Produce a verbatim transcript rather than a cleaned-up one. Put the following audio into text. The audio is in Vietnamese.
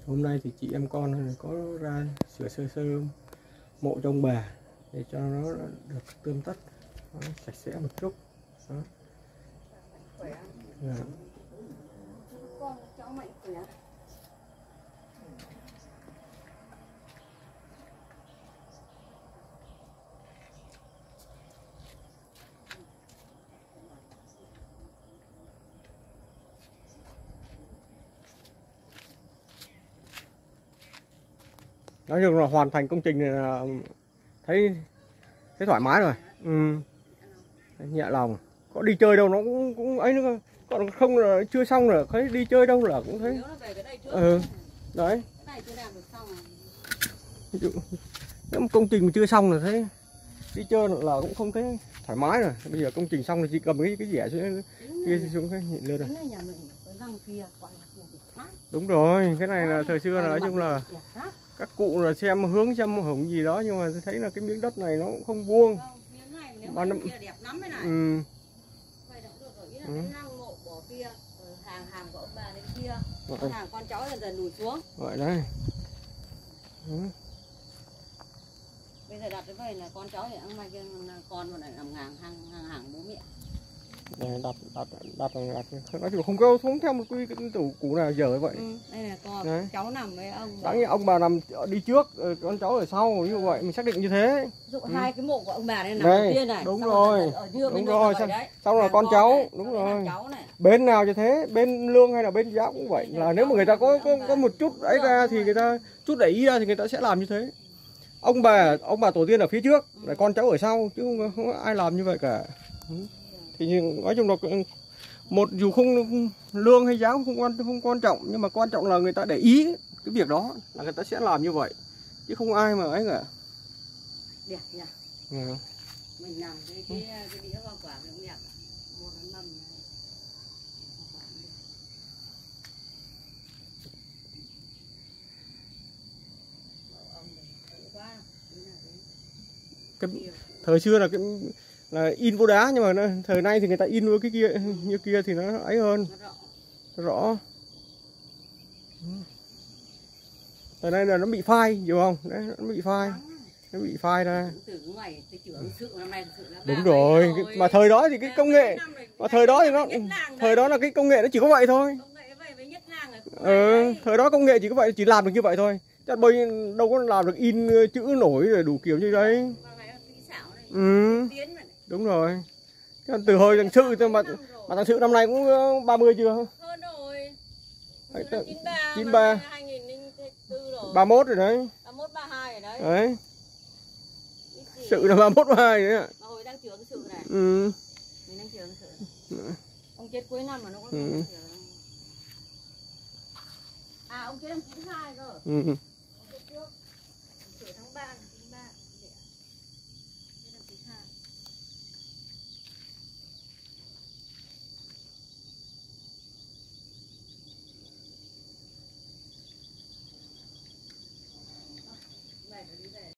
Hôm nay thì chị em con có ra sửa sơ sơ mộ cho ông bà để cho nó được tươm tất, nó sạch sẽ một chút. Đó. Dạ. Con cháu mạnh khỏe. Nói chung là hoàn thành công trình này là thấy thấy thoải mái rồi. Ừ. Nhẹ lòng. Có đi chơi đâu nó cũng cũng ấy nữa, còn không là chưa xong rồi thấy đi chơi đâu là cũng thấy. Ừ. Đấy. Nếu công trình mà chưa xong là thấy đi chơi là cũng không thấy thoải mái rồi. Bây giờ công trình xong thì chỉ cầm cái cái dẻ xuống kia xuống cái nhịn lên rồi. Đúng rồi, cái này là thời xưa là nói chung là các cụ là xem hướng xem hưởng gì đó, nhưng mà tôi thấy là cái miếng đất này nó cũng không vuông. Ba năm. Ừ. Ừ. Hàng hàng của ông bà lên kia, hàng con cháu dần dần lùi xuống. Vậy đây. Ừ. Bây giờ đặt cái vậy là con cháu thì ăn mai kia con còn lại làm hàng hàng hàng hàng bố mẹ. Đây, đặt đặt đặt đặt nói chung không có không theo một quy cái tủ cũ nào giờ vậy. Ừ, đây là con đấy. Cháu nằm với ông. Đáng như ông bà nằm đi trước, con cháu ở sau như vậy mình xác định như thế. Ví dụ ừ. hai cái mộ của ông bà đây nằm đây, đầu tiên này. Đúng rồi. Ở dưới đúng rồi. Sau, sau là con con cháu, này, đúng rồi. cháu này. Bên nào như thế, bên lương hay là bên giáo cũng vậy. Là nếu mà người ta có có, có một chút ấy ra thì người ta chút để ý ra thì người ta sẽ làm như thế. Ông bà ông bà tổ tiên ở phía trước, là con cháu ở sau chứ không, không có ai làm như vậy cả. Thì nói chung là một dù không lương hay giáo không quan không quan trọng, nhưng mà quan trọng là người ta để ý cái việc đó là người ta sẽ làm như vậy, chứ không ai mà ấy cả. Đẹp nhỉ. Ừ. Mình làm cái cái cái đĩa hoa quả cũng đẹp. Mua cái mâm này. Cái thời xưa là cái là in vô đá, nhưng mà nó, thời nay thì người ta in vô cái kia như kia thì nó ấy hơn, nó rõ. Thời nay là nó bị phai, hiểu không? Đấy, nó bị phai, nó bị phai ra. Đúng rồi, mà thời đó thì cái công nghệ, mà thời đó thì nó, thời đó là cái công nghệ nó chỉ có vậy thôi. Ừ, thời đó công nghệ chỉ có vậy, chỉ làm được như vậy thôi. Chứ bây đâu có làm được in chữ nổi rồi đủ kiểu như đấy. Ừ, đúng rồi. Từ hồi thằng Sự mà mà thằng Sự năm nay cũng ba mươi chưa? Hơn rồi. chín ba. ba mốt rồi đấy. ba mốt ba hai rồi đấy. Đấy. Sự là ba mốt ba hai đấy ạ. Mà hồi đang chữa cái Sự này. Ừ. Mình đang chữa cái Sự. Ừ. Ông chết cuối năm mà nó có ừ. À ông chết năm chín hai cơ. Ừ. Ông chết trước. Chữa tháng ba.